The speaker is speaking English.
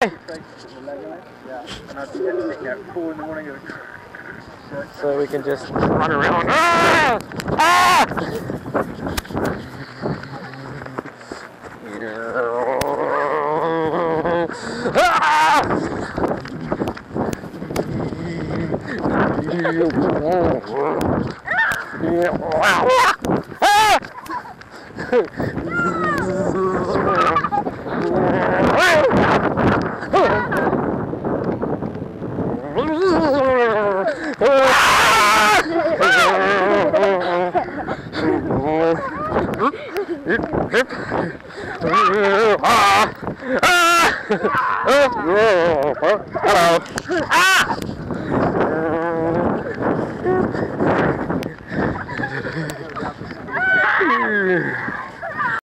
So we can just run around. Ah! Ah! Hello. Ah!